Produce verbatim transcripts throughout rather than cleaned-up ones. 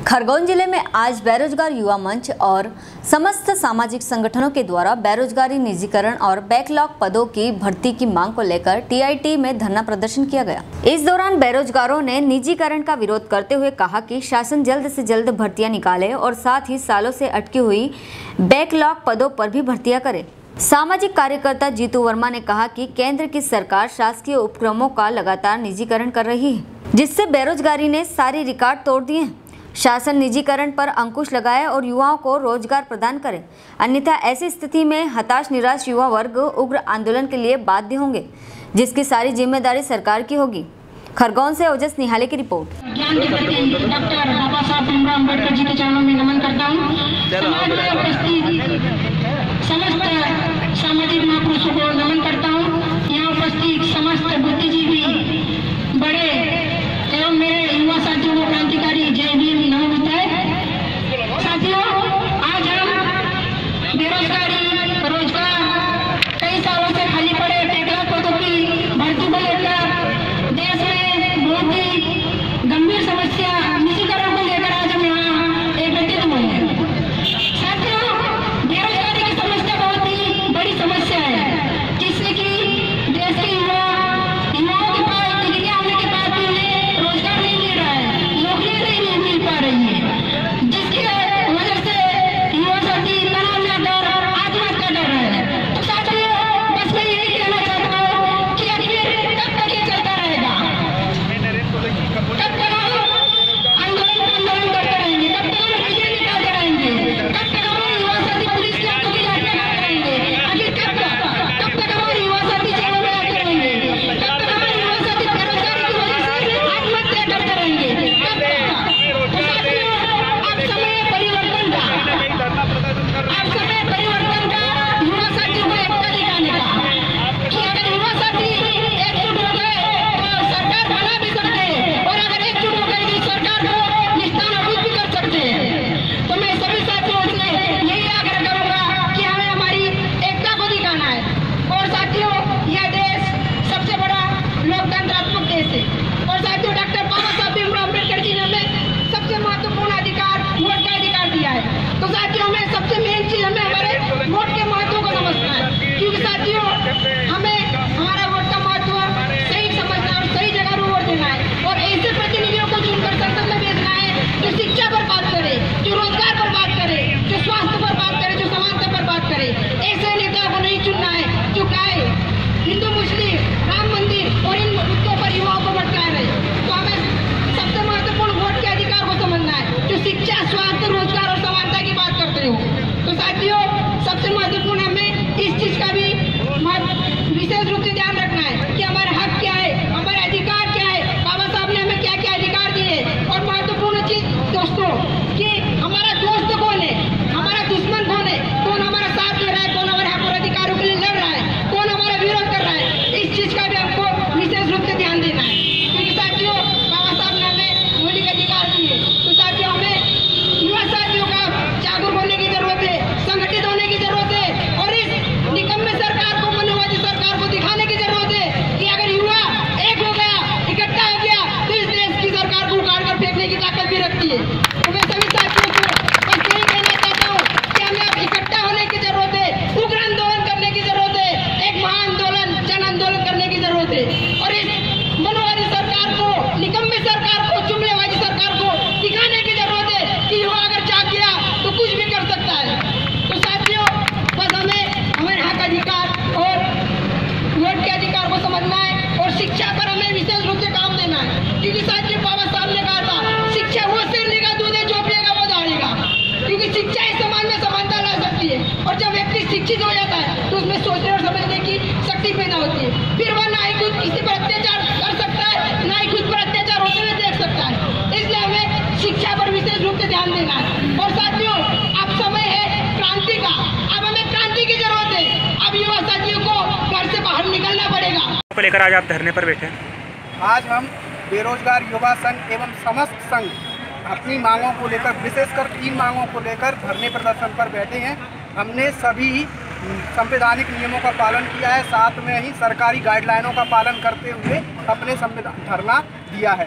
खरगोन जिले में आज बेरोजगार युवा मंच और समस्त सामाजिक संगठनों के द्वारा बेरोजगारी निजीकरण और बैकलॉग पदों की भर्ती की मांग को लेकर टीआईटी में धरना प्रदर्शन किया गया। इस दौरान बेरोजगारों ने निजीकरण का विरोध करते हुए कहा कि शासन जल्द से जल्द भर्तियां निकाले और साथ ही सालों से अटकी हुई बैकलॉग पदों पर भी भर्तियां करे। सामाजिक कार्यकर्ता जीतू वर्मा ने कहा कि केंद्र की सरकार शासकीय उपक्रमों का लगातार निजीकरण कर रही है, जिससे बेरोजगारी ने सारे रिकॉर्ड तोड़ दिए हैं। शासन निजीकरण पर अंकुश लगाए और युवाओं को रोजगार प्रदान करे, अन्यथा ऐसी स्थिति में हताश निराश युवा वर्ग उग्र आंदोलन के लिए बाध्य होंगे, जिसकी सारी जिम्मेदारी सरकार की होगी। खरगोन से ओजस निहाले की रिपोर्ट। ज्ञान के प्रति डॉक्टर बाबा साहब भीमराव अम्बेडकर जी के चरणों में नमन करता हूँ। समाज में उपस्थित समस्त सामाजिक महापुरुषों को नमन करता हूँ। यहाँ उपस्थित समस्त बुद्धिजीवी बड़े एवं मेरे युवा साथियों को क्रांतिकारी जय भीम नमो बुद्धाय। साथियों, आज हम बेरोजगारी रोजगार कई सालों से खाली पड़े बैकलॉग पदों की भर्ती को लेकर देश में बहुत ही गंभीर समस्या निजीकरण को लेकर आज हम यहाँ एकत्रित हुए हैं। साथियों, बेरोजगारी की समस्या बहुत ही बड़ी समस्या है, जिससे कि देश के युवा युवाओं के पास डिग्रियां होने के बाद भी उन्हें रोजगार नहीं मिल रहा है, नौकरियां नहीं मिल पा रही है, जिसकी वजह से युवा साथी तनाव में डर आत्महत्या कर रहे हैं। तो साथियों, बस मैं यही कहना चाहता हूँ कि आखिर कब तक ये चलता रहेगा, कब तक हम आंदोलन आंदोलन करते रहेंगे, कब तक हम डिग्री निकालते रहेंगे, कब तक हम युवा साथी पुलिस की हाथों की लाठियां खाते रहेंगे, आखिर कब तक कब तक हमारे युवा साथी जेलों में आते रहेंगे, कब तक हमारे युवा साथी बेरोजगारी की वजह से आत्महत्या करते रहेंगे, कब तक? तो साथियों, अब समय परिवर्तन का अब समय परिवर्तन का युवा साथियों को एकता दिखाने का, कि अगर युवा साथी एकजुट हो गए तो सरकार बना भी सकते हैं, और अगर एकजुट हो गए तो सरकार को निस्तानाबूद भी कर सकते हैं। तो मैं सभी साथियों से यही आग्रह करूंगा कि हमें हमारी एकता को दिखाना है। और साथियों, यह देश सबसे बड़ा लोकतंत्रात्मक देश है, और साथियों डॉक्टर बाबा साहब भीमराव अम्बेडकर जी ने हमें सबसे महत्वपूर्ण अधिकार वोट का अधिकार दिया है। तो साथियों, हमें सबसे मेन चीज हमें हमारे वोट के महत्व को समझना है, क्योंकि साथियों हमें हमारा वोट का महत्व सही समझना है और सही जगह पर वोट देना है, और ऐसे प्रतिनिधियों को चुनकर संसद में भेजना है जो शिक्षा पर बात करे, जो रोजगार पर बात करे, जो स्वास्थ्य पर बात करे, जो समानता पर बात करे। ऐसे नेता को नहीं चुनना है जो क्या है हिंदू मुस्लिम राम मंदिर और इन मुद्दों पर युवाओं को भटका रहे। तो हमें सबसे महत्वपूर्ण वोट के अधिकार को समझना है, जो शिक्षा स्वास्थ्य रोजगार और समानता की बात करते हो। तो साथियों, सबसे महत्वपूर्ण हमें इस चीज का भी विशेष रूप से ध्यान रखना है कि हमारा हक क्या है, हमारे अधिकार क्या है, बाबा साहब ने हमें क्या क्या अधिकार दिए। और महत्वपूर्ण चीज दोस्तों, कि हमारा दोस्त कौन है, हमारा दुश्मन कौन है, कौन हमारा साथ दे रहा है, कौन हमारे हक और अधिकारों के लिए लड़ रहा है, कौन हमारा विरोध कर रहा है, इस चीज का भी हमको विशेष रूप से ध्यान देना है। क्योंकि साथियों, बाबा साहब ने हमें मौलिक अधिकार दिए। तो साथियों, हमें युवा साथियों का जागरूक होने की जरूरत है, संगठित होने की जरूरत है, और इस निकम्मे सरकार को, मनोवादी सरकार को दिखाने की जरूरत है कि अगर युवा एक हो गया, इकट्ठा हो गया, तो इस देश की सरकार को उखाड़ कर फेंकने की ताकत भी रखती है। तो मैं सभी साथियों को बस यही कहना चाहता हूँ कि हमें अब इकट्ठा होने की जरूरत है, उग्र आंदोलन करने की जरूरत है, एक महाआंदोलन जन आंदोलन करने की जरूरत है, और इस मनोवादी सरकार को, निकम्मे सरकार को, जुमलेबाजी सरकार को दिखाने की जरूरत है कि युवा अगर जाग गया तो कुछ भी कर सकता है। तो साथियों, बस हमें हमारे हक अधिकार और वोट के अधिकार को समझना है, और शिक्षा पर हमें विशेष रूप से काम देना है। क्योंकि साथियों, बाबा साहब ने कहा था, शिक्षा वो शेरनी का दूध है, जो पिएगा वो दौड़ेगा। क्योंकि शिक्षा इस समाज में समानता ला सकती है, और जब व्यक्ति शिक्षित हो जाता है तो उसमें सोचने और समझने की शक्ति पैदा होती है। फिर वह ना ही खुद किसी पर अत्याचार कर सकता है, ना ही खुद पर अत्याचार होते हुए देख सकता है। इसलिए हमें शिक्षा पर विशेष रूप से ध्यान देना है। और साथियों, अब समय है क्रांति का, अब हमें क्रांति की जरूरत है। अब युवा साथियों को घर से बाहर निकलना पड़ेगा। लेकर आज आप धरने पर बैठे। आज हम बेरोजगार युवा संघ एवं समस्त संघ अपनी मांगों को लेकर, विशेषकर तीन मांगों को लेकर धरने प्रदर्शन पर बैठे हैं। हमने सभी संवैधानिक नियमों का पालन किया है, साथ में ही सरकारी गाइडलाइनों का पालन करते हुए अपने संविधान धरना दिया है।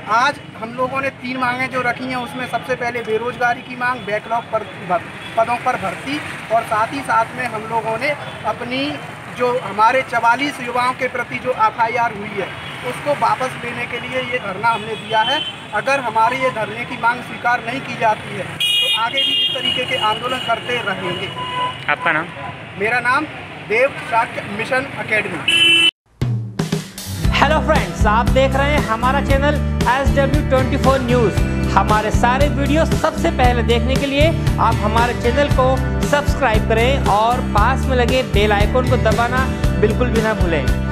आज हम लोगों ने तीन मांगें जो रखी हैं, उसमें सबसे पहले बेरोजगारी की मांग, बैकलॉग पर भर, पदों पर भर्ती, और साथ ही साथ में हम लोगों ने अपनी जो हमारे चवालीस युवाओं के प्रति जो एफ आई आर हुई है उसको वापस लेने के लिए ये धरना हमने दिया है। अगर हमारे ये धरने की मांग स्वीकार नहीं की जाती है तो आगे भी इस तरीके के आंदोलन करते रहेंगे। आपका नाम? मेरा नाम Dev Shakya mission academy. Hello friends, आप देख रहे हैं हमारा channel S W twenty four news. हमारे सारे वीडियो सबसे पहले देखने के लिए आप हमारे चैनल को सब्सक्राइब करें और पास में लगे बेल आइकन को दबाना बिल्कुल भी ना भूलें।